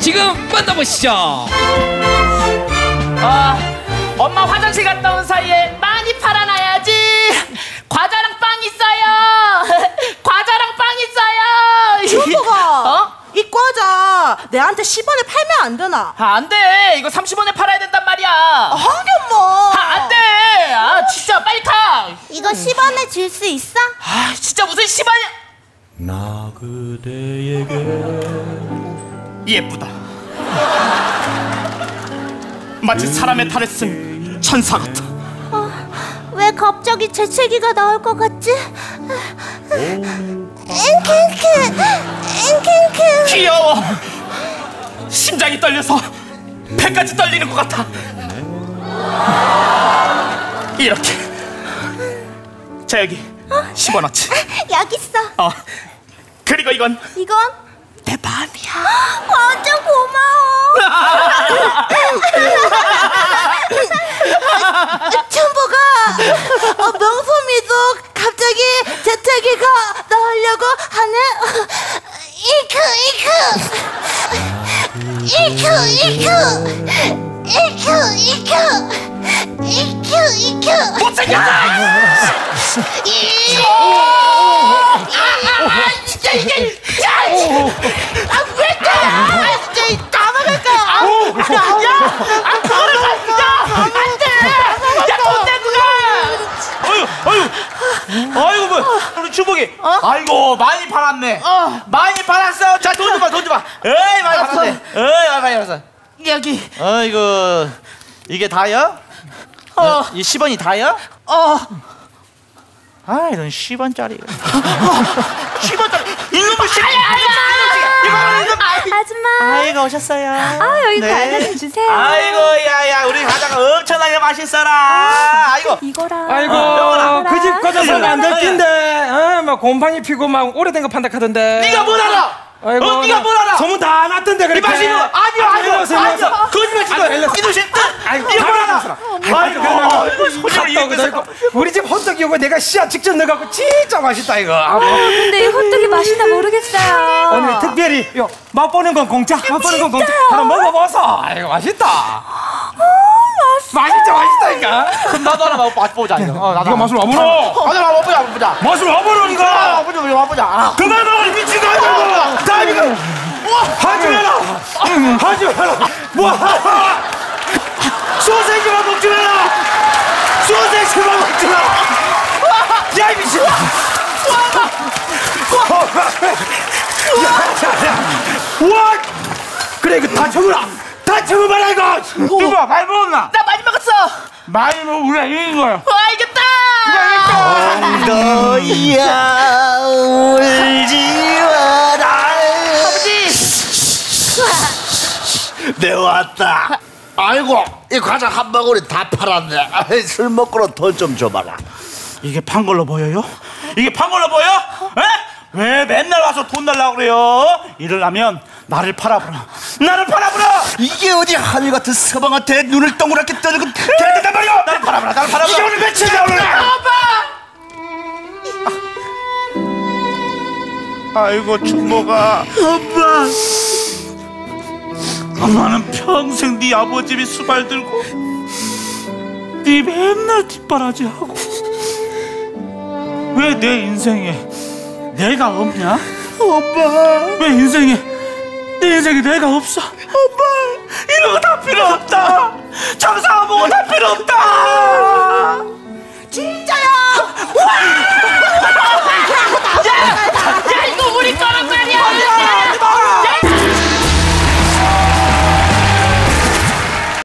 지금 만나보시죠. 엄마 화장실 갔다 온 사이에 많이 팔아놔야지. 과자랑 빵 있어요. 과자랑 빵 있어요. 준호가 이 과자 내한테 10원에 팔면 안 되나? 안돼. 이거 30원에 팔아야 된단 말이야. 하긴 뭐. 안돼. 진짜 빨리 가. 이거 10원에 줄 수 있어? 진짜 무슨 10원이야. 나 그대에게 예쁘다. 마치 사람의 탈에 쓴 천사 같아. 왜 갑자기 재채기가 나올 것 같지? 귀여워. 심장이 떨려서 배까지 떨리는 것 같아. 이렇게. 자, 여기 10원어치. 여기 있어. 그리고 이건 내 마음이야. 완전 고마워. 준보가 명소미도 갑자기 재채기가 나오려고 하네. 못생겼다. 진짜 이게 왜 이래? 진짜 까먹을까? 아이고 뭐 우리 주복이 아이고 많이 팔았네. 많이 팔았어. 자 돈 줘봐 돈 줘봐. 에이 많이 팔았네. 에이 많이 팔았어. 여기. 아이고 이게 다요? 이 10원이 다요? 아 이런 10원짜리 10원짜리 이놈의 10원 아줌마. 아이고 오셨어요. 여기 과자 좀 주세요. 아이고 야야 우리 과자가 엄청나게 맛있어라. 아이고 이거랑. 아이고 그 집 과자사가 안 될 낀데 막 곰팡이 피고 막 오래된 거 판다 하던데. 네가 뭘 알아? 아이고 네가 뭘 알아? 소문 다 났던데 그렇게. 이 맛이 뭐 아니요 거짓말 치고 이도신 아이고 네가 뭘 알아? 아이고 핫도그 우리 집 헛떡이 오고 내가 씨앗 직접 넣어갖고 진짜 맛있다 이거. 근데 이 헛떡이 맛있나 모르겠어요. 오늘 특별히 요 맛보는 건 공짜. 맛보는 건 공짜. 한번 먹어봐서. 아이고 맛있다. 맛있다니까. 그럼 나도 하나 맛보자 이거. 네가 맛을 와보라. 하나 맛보자. 맛을 와보라니까. 맛보자. 그만 너 미친 거 아니야. 나 이거 하지 마라. 뭐 소세지만 먹지 마라. 소세지만 먹지 마라. 야 이 미친. 와 그래 이거 다 쳐먹어라. 다 쳐먹어라 이거. 누가 많이 먹었나? 나 많이 먹었어. 많이 먹으면 우리가 이긴 거야. 이겼다. 너야 울지 마라. 아버지. 내 왔다. 아이고 이 과자 한 방울이 다 팔았네. 아이, 술 먹고는 돈 좀 줘봐라. 이게 판 걸로 보여요? 이게 판 걸로 보여? 에? 왜 맨날 와서 돈 달라고 그래요? 이러려면 나를 팔아보라. 나를 팔아보라. 이게 어디 하늘 같은 서방한테 눈을 동그랗게 떠는 건 돼야 된단 말이야. 나를 팔아보라. 나를 팔아보라. 이게 오늘 며칠이야 오늘. 아이고 준모가 엄마는 평생 네 아버지 집이 수발 들고 네 맨날 뒷바라지하고 왜 내 인생에 내가 없냐? 엄마. 왜 내 인생에 내가 없어? 엄마 이런 거 다 필요 없다. 장사하고 다 필요 없다.